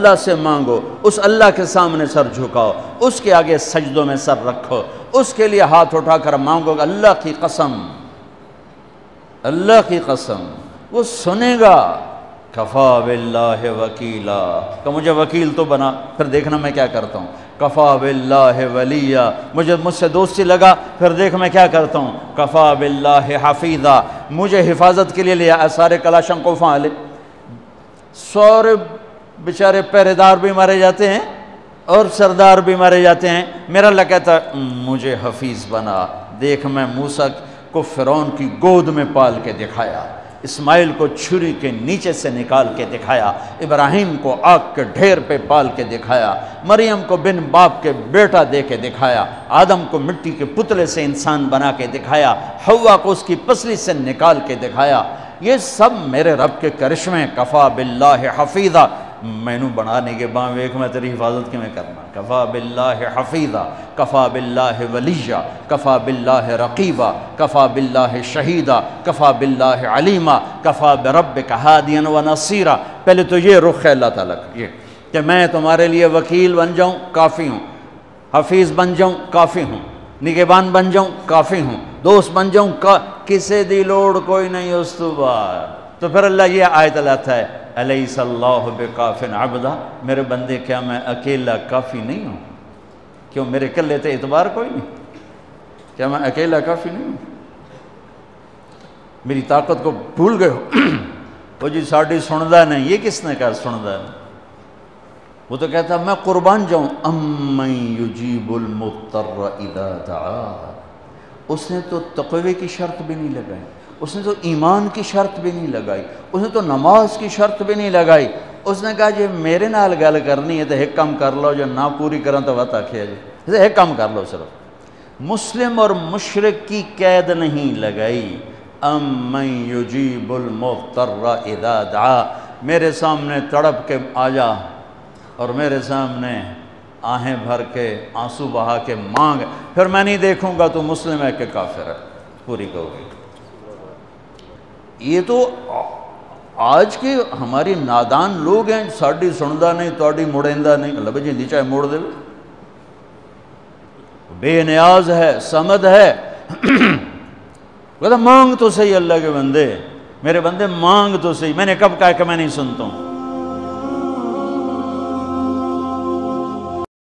اللہ سے مانگو، اس اللہ کے سامنے سر جھکاؤ، اس کے آگے سجدوں میں سر رکھو، اس کے لیے ہاتھ اٹھا کر مانگو گا۔ اللہ کی قسم، اللہ کی قسم وہ سنے گا۔ کفا باللہ وکیلا، کہ مجھے وکیل تو بنا، پھر دیکھنا میں کیا کرتا ہوں۔ کفا باللہ ولیہ، مجھ سے دوستی لگا، پھر دیکھ میں کیا کرتا ہوں۔ کفا باللہ حفیظا، مجھے حفاظت کے لیے لیا سارے کلاشن کوفاں والے، سارے بیچارے پہرے دار بھی مارے جاتے ہیں اور سردار بھی مارے جاتے ہیں، میرا اللہ کہتا مجھے حفیظ بنا۔ دیکھ میں موسیٰ کو فرعون کی گود میں پال کے دکھایا، اسماعیل کو چھری کے نیچے سے نکال کے دکھایا، ابراہیم کو آگ کے ڈھیر پہ پال کے دکھایا، مریم کو بن باپ کے بیٹا دے کے دکھایا، آدم کو مٹی کے پتلے سے انسان بنا کے دکھایا، حوا کو اس کی پسلی سے نکال کے دکھایا۔ یہ سب میرے رب کے کرشمے۔ کفا باللہ حفیظا، میں نو بنانے کے بعد ویک میں تیری حفاظت کی میں کرنا۔ کفا باللہ حفیظا، کفا باللہ ولیہ، کفا باللہ رقیبا، کفا باللہ شہیدا، کفا باللہ علیما، کفا بربک ہادیا و نصیرا۔ پہلے تو یہ رخ ہے اللہ تعالیٰ کا، یہ کہ میں تمہارے لیے وکیل بن جاؤں، کافی ہوں، حفیظ بن جاؤں، کافی ہوں، نگہبان بن جاؤں، کافی ہوں، دوست بن جاؤں، کسے دی لوڑ کوئی نہیں اس تو بعد۔ تو پھر اللہ یہ آیت لاتا ہے، الیس اللہ بکاف عبدا، میرے بندے کیا میں اکیلا کافی نہیں ہوں؟ کیوں میرے کلے تے اعتبار کوئی نہیں؟ کیا میں اکیلا کافی نہیں ہوں؟ میری طاقت کو بھول گئے ہو؟ وہ جی ساڑھی سندا نہیں، یہ کس نے کہا سندا نہیں؟ وہ تو کہتا میں قربان جاؤں، امن یجیب المضطر اذا دعا۔ اس نے تو تقوی کی شرط بھی نہیں لگائی، اس نے تو ایمان کی شرط بھی نہیں لگائی، اس نے تو نماز کی شرط بھی نہیں لگائی۔ اس نے کہا جی میرے نال گل کرنی ہے تو ایک کام کر لو، جو نہ پوری کریں تو وقت آکھیا جی ایک کام کر لو صرف۔ مسلم اور مشرک کی قید نہیں لگائی، امن یجیب المضطر اذا دعا، میرے سامنے تڑپ کے آ جا اور میرے سامنے آہیں بھر کے آنسو بہا کے مانگ، پھر میں نہیں دیکھوں گا تو مسلم ہے کہ کافر ہے، پوری کہو گی۔ یہ تو آج کے ہماری نادان لوگ ہیں، ساڑھی سندا نہیں، توڑی مڑیندہ نہیں، اللہ بھائی جی چاہے موڑ دے، بے نیاز ہے، صمد ہے۔ کہتا مانگ تو صحیح اللہ کے بندے، میرے بندے مانگ تو صحیح۔ میں نے کب کہا کہ میں نہیں سنتا ہوں؟